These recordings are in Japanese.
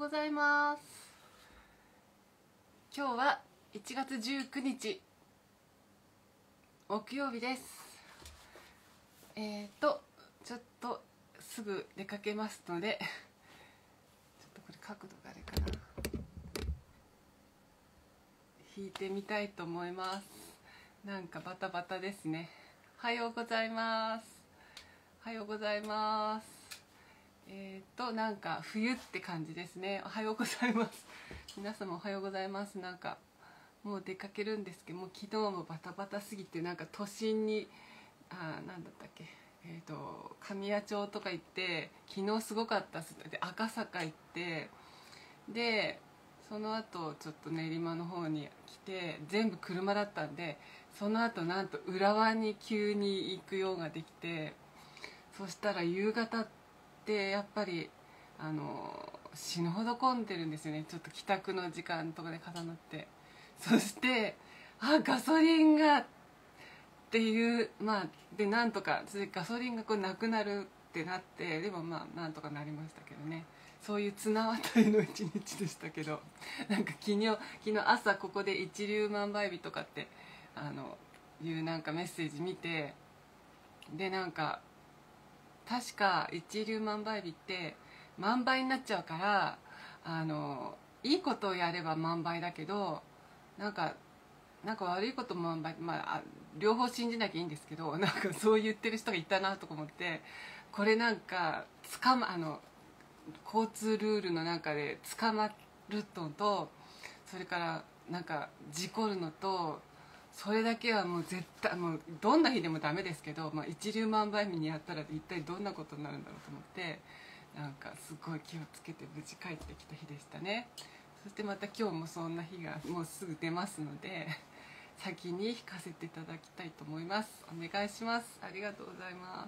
ございます。今日は1月19日木曜日です。ちょっとすぐ出かけますので、ちょっとこれ角度があれかな、引いてみたいと思います。なんかバタバタですね。おはようございます。おはようございます。なんか冬って感じですね。おはようございます。皆様おはようございます。なんかもう出かけるんですけども、昨日もバタバタすぎて、なんか都心になんだったっけ、神谷町とか行って、昨日すごかったっす。で赤坂行って、でその後ちょっと練馬の方に来て、全部車だったんで、その後なんと浦和に急に行くようができて、そしたら夕方ってやっぱり死ぬほど混んでるんですよね。ちょっと帰宅の時間とかで重なって、そしてガソリンがっていう、でなんとかガソリンがこうなくなるってなって、でもなんとかなりましたけどね。そういう綱渡りの一日でしたけど、なんか昨日朝ここで一粒万倍日とかっていうなんかメッセージ見て、でなんか確か一粒万倍日って万倍になっちゃうから、いいことをやれば万倍だけど、なんか悪いことも万倍、両方信じなきゃいいんですけど、なんかそう言ってる人がいたなとか思って、これなんか交通ルールの中で捕まるのと、それからなんか事故るのと、それだけはもう絶対、もうどんな日でもダメですけど、一粒万倍日にやったら一体どんなことになるんだろうと思って、なんかすごい気をつけて無事帰ってきた日でしたね。そしてまた今日もそんな日がもうすぐ出ますので、先に弾かせていただきたいと思います。お願いします。ありがとうございます。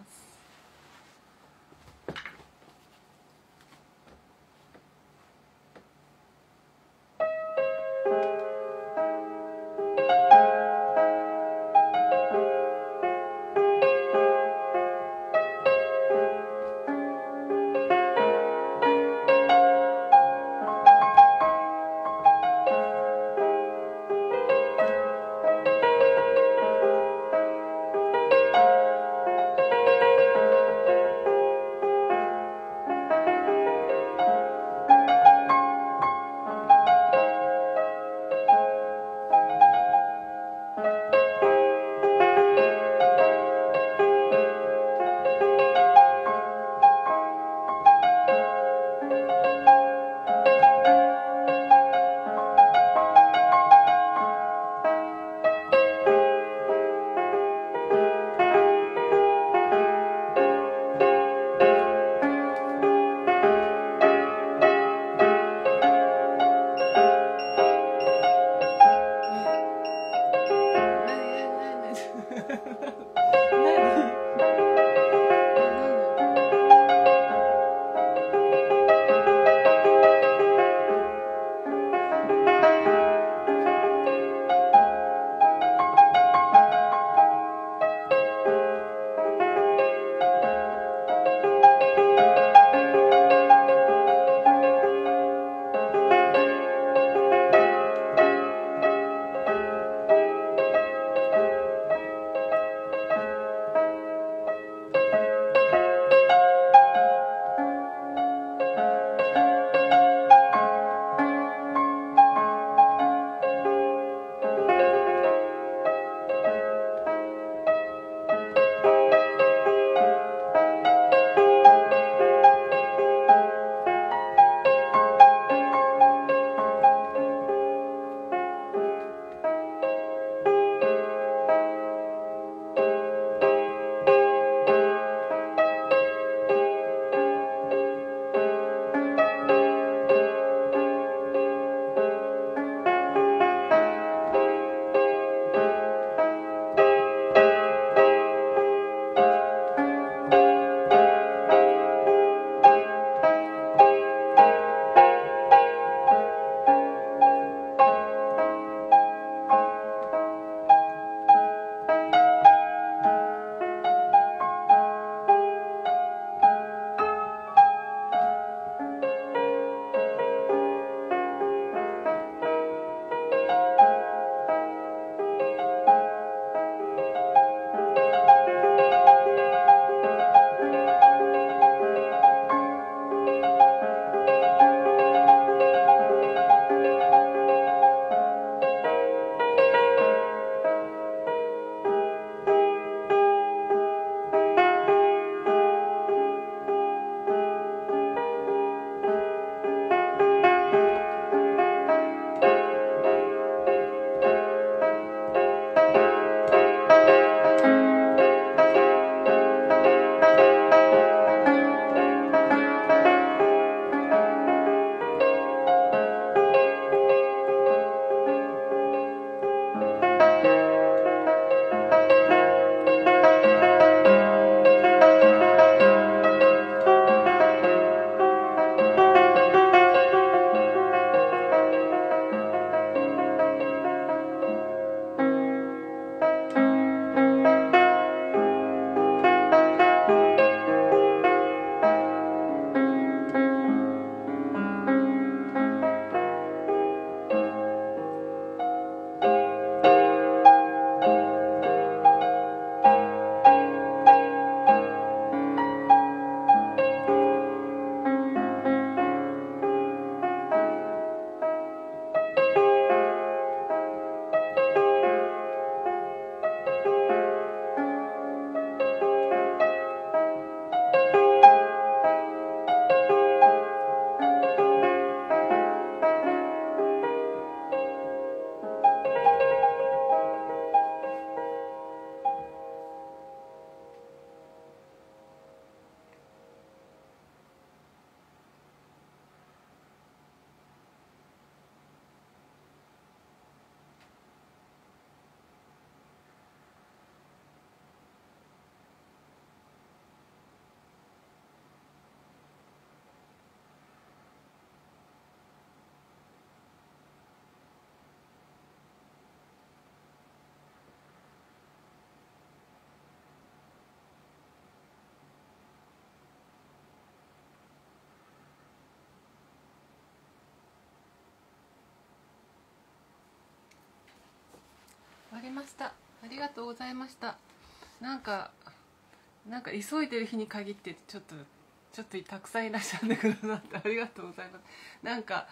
わりました。ありがとうございました。なんか急いでる日に限ってちょっとたくさんいらっしゃってくださってありがとうございます。なんか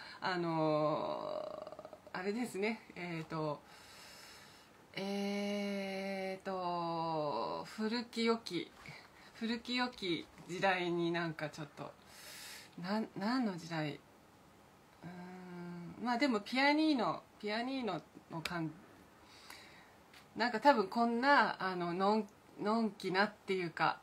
あれですね、古き良き時代になんかちょっと何の時代、まあでもピアニーノの感じ、なんか多分こんなのんきなっていうか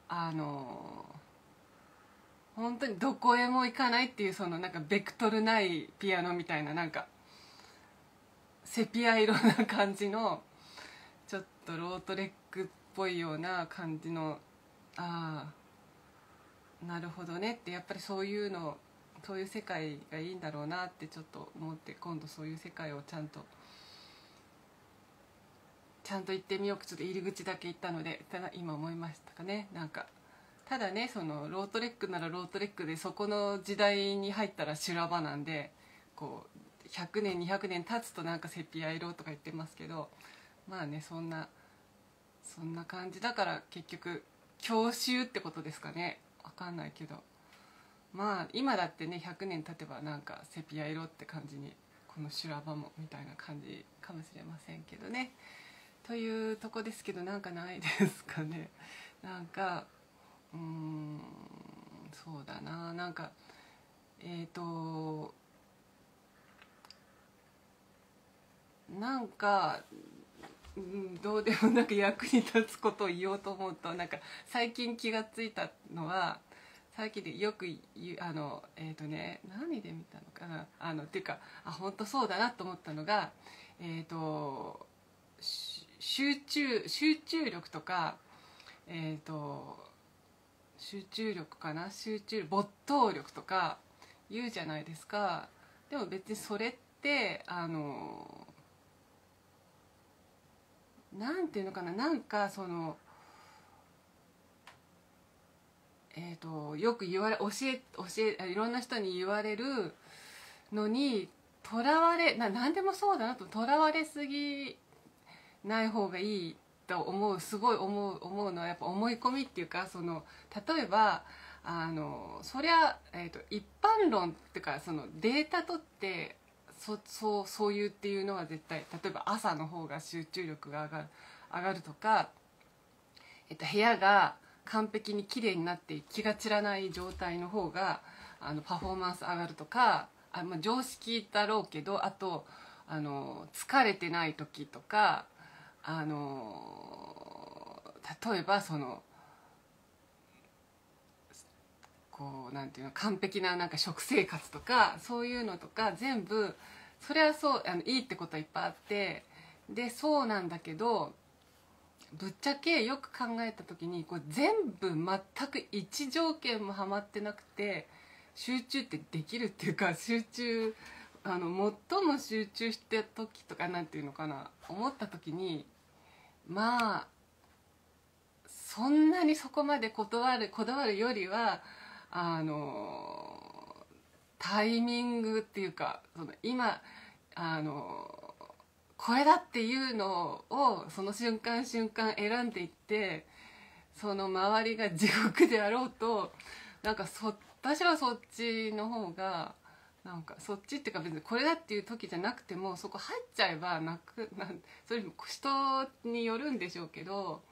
本当にどこへも行かないっていう、そのなんかベクトルないピアノみたいな、なんかセピア色な感じのちょっとロートレックっぽいような感じの、ああなるほどねって、やっぱりそういう世界がいいんだろうなってちょっと思って、今度そういう世界をちゃんと行ってみよう。ちょっと入り口だけ行ったので、ただ今思いましたかね。なんかただね、そのロートレックならロートレックで、そこの時代に入ったら修羅場なんで、こう100年200年経つとなんかセピア色とか言ってますけど、まあね、そんな感じだから、結局郷愁ってことですかね。分かんないけど、まあ今だってね、100年経てばなんかセピア色って感じに、この修羅場もみたいな感じかもしれませんけどね。というとこですけど、なんかないですかね。なんかそうだな、なんかなんか、どうでもなく役に立つことを言おうと思うと、なんか最近気がついたのは、最近でよく言う何で見たのかな、っていうか、本当そうだなと思ったのが、集中力とか、集中力かな、没頭力とか言うじゃないですか。でも別にそれってなんていうのかな、なんかそのよくいろんな人に言われるのに、とらわれなんでもそうだなと、とらわれすぎない方がいいとすごい思うのは、やっぱ思い込みっていうか、例えばそりゃ、一般論っていうか、そのデータ取ってそういうっていうのは絶対、例えば朝の方が集中力が上がるとか、部屋が完璧に綺麗になって気が散らない状態の方がパフォーマンス上がるとか、常識だろうけど、あと疲れてない時とか、例えばこうなんていうの、完璧ななんか食生活とか、そういうのとか全部、それはそういいってことはいっぱいあって、でそうなんだけど、ぶっちゃけよく考えた時に、これ全部全く一条件もハマってなくて集中ってできるっていうか、最も集中して時とか、なんていうのかな、思った時に、まあそんなにそこまでこだわるよりは、タイミングっていうか、今これだっていうのをその瞬間瞬間選んでいって、その周りが地獄であろうと、なんか私はそっちの方が、なんかそっちっていうか、別にこれだっていう時じゃなくてもそこ入っちゃえばそれも人によるんでしょうけど、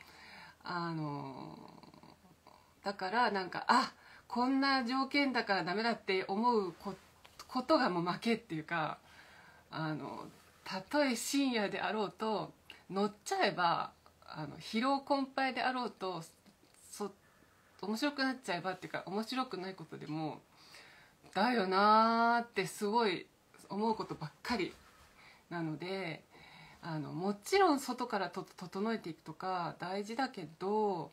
だからなんか、こんな条件だからダメだって思うことがもう負けっていうか、たとえ深夜であろうと乗っちゃえば、疲労困憊であろうと面白くなっちゃえばっていうか、面白くないことでもだよなーってすごい思うことばっかりなので、もちろん外から整えていくとか大事だけど、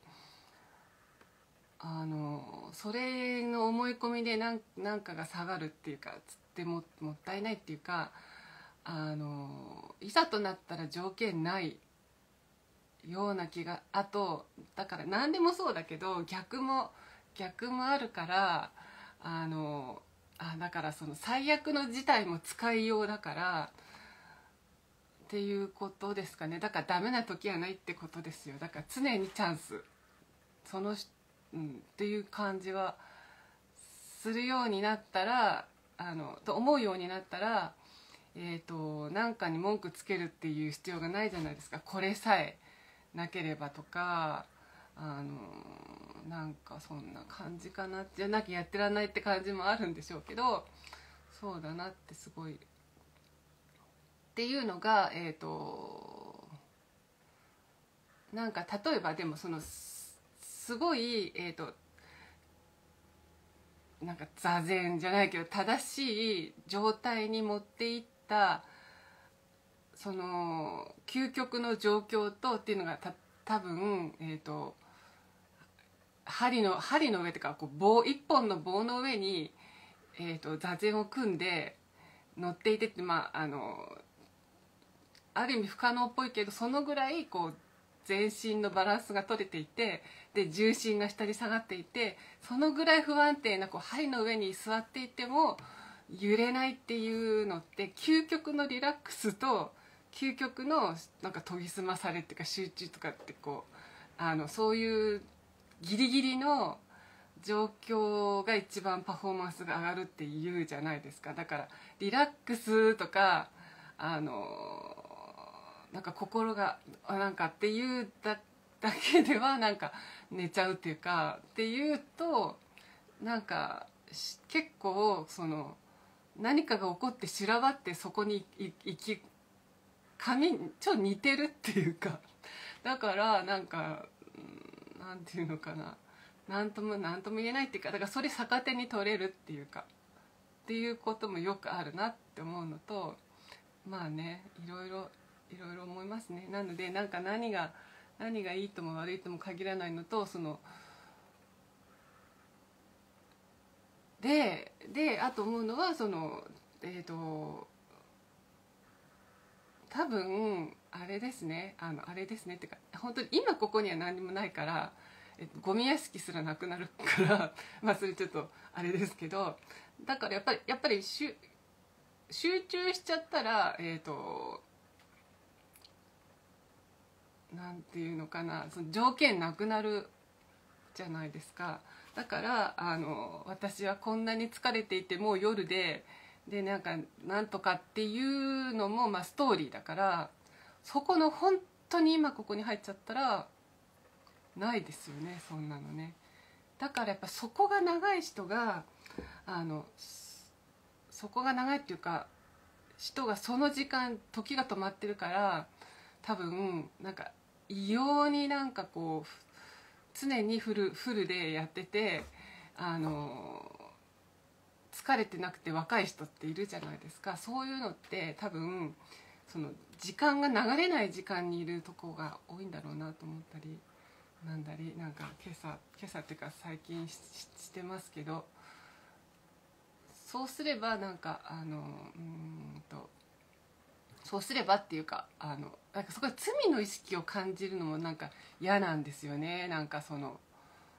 それの思い込みでなんかが下がるっていうか、つってもったいないっていうか、いざとなったら条件ないような気が、だから何でもそうだけど、逆もあるから、だからその最悪の事態も使いようだから、 ていうことですかね。だからダメな時はないってことですよ。だから常にチャンス、っていう感じはするようになったら、と思うようになったら、何かに文句つけるっていう必要がないじゃないですか。これさえなければとか、なんかそんな感じかな。じゃなきゃやってらんないって感じもあるんでしょうけど、そうだなってすごいっていうのが、なんか例えばでもすごい、なんか座禅じゃないけど正しい状態に持っていったその究極の状況とっていうのが多分、針の上というかこう一本の棒の上に、座禅を組んで乗っていてって、ある意味不可能っぽいけど、そのぐらいこう全身のバランスが取れていて、で重心が下に下がっていて、そのぐらい不安定なこう針の上に座っていても揺れないっていうのって、究極のリラックスと究極のなんか研ぎ澄まされっていうか集中とかってこうそういうギリギリの状況が一番パフォーマンスが上がるって言うじゃないですか。だからリラックスとかなんか心がなんかっていうだけではなんか寝ちゃうっていうかっていうと、なんか結構その何かが起こって修羅場ってそこにちょっと似てるっていうか、だからなんかなんていうのかな、なんとも言えないっていうか、だからそれ逆手に取れるっていうかっていうこともよくあるなって思うのと、まあね、いろいろ思いますね。なのでなんか何がいいとも悪いとも限らないのと、そのであと思うのはその多分あれですねっていうか、本当に今ここには何もないから、ゴミ屋敷すらなくなるからまあそれちょっとあれですけど、だからやっぱり集中しちゃったらなんていうのかな、その条件なくなるじゃないですか。だから私はこんなに疲れていても夜でなんとかっていうのも、ストーリーだから、そこの本当に今ここに入っちゃったらないですよね、そんなのね。だからやっぱそこが長い人がそこが長いっていうか、人がその時が止まってるから、多分なんか異様になんかこう常にフルでやってて疲れてなくて若い人っているじゃないですか。そういうのって多分その時間が流れない時間にいるとこが多いんだろうなと思ったりなんだり、なんか今朝っていうか最近してますけど、そうすればなんかそうすればっていうかなんかそこで罪の意識を感じるのもなんか嫌なんですよね。なんかその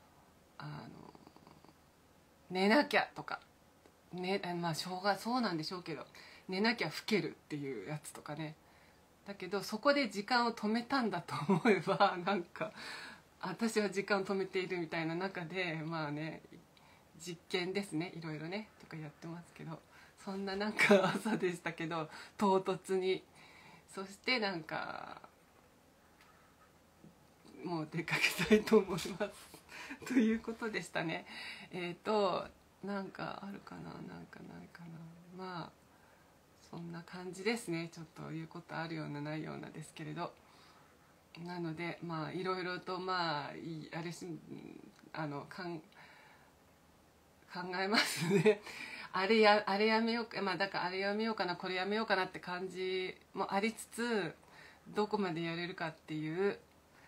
寝なきゃとかね、そうなんでしょうけど、寝なきゃ老けるっていうやつとかね。だけどそこで時間を止めたんだと思えばなんか私は時間を止めているみたいな中で、まあね、実験ですね、いろいろねとかやってますけど、そんななんか朝でしたけど唐突に、そしてなんかもう出かけたいと思いますということでしたね。なんかあるかな、なんかないかな。まあそんな感じですね。ちょっと言うことあるようなないようなですけれど、なのでまあいろいろとあれし考えますね。あれやめようか、だからあれやめようかな、これやめようかなって感じもありつつ、どこまでやれるかっていう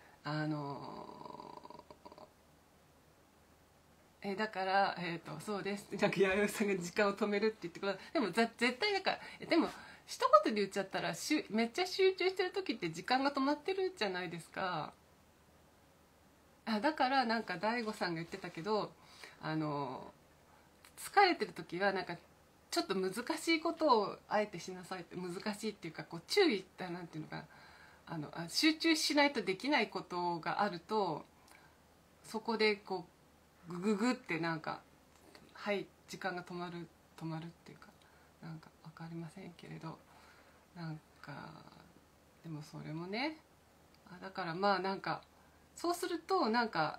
だから、そうです、なんか弥生さんが時間を止めるって言ってください。でも絶対だから、でも一言で言っちゃったらめっちゃ集中してる時って時間が止まってるじゃないですか。だからなんか大悟さんが言ってたけど疲れてる時はなんかちょっと難しいことをあえてしなさいって、難しいっていうかこう注意ってなんていうのかな、集中しないとできないことがあると、そこでこうグググってなんかはい時間が止まるっていうか、なんか分かりませんけれど、なんかでもそれもね、だからまあなんかそうするとなんか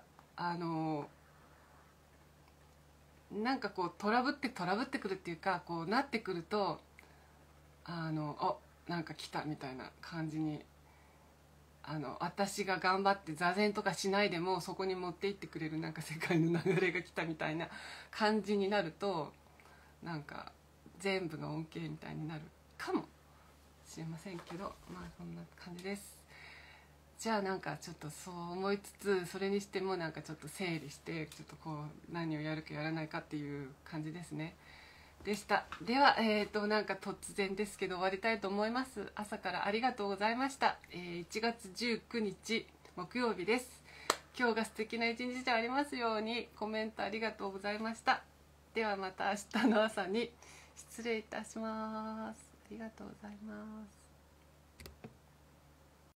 なんかこうトラブってくるっていうか、こうなってくるとなんか来たみたいな感じに、私が頑張って座禅とかしないでもそこに持っていってくれるなんか世界の流れが来たみたいな感じになると、なんか全部が恩恵みたいになるかもしれませんけど、まあそんな感じです。じゃあなんかちょっとそう思いつつ、それにしてもなんかちょっと整理して、ちょっとこう何をやるかやらないかっていう感じですね。でした。では、なんか突然ですけど終わりたいと思います。朝からありがとうございました。1月19日木曜日です。今日が素敵な一日でありますように。コメントありがとうございました。ではまた明日の朝に失礼いたします。ありがとうございます。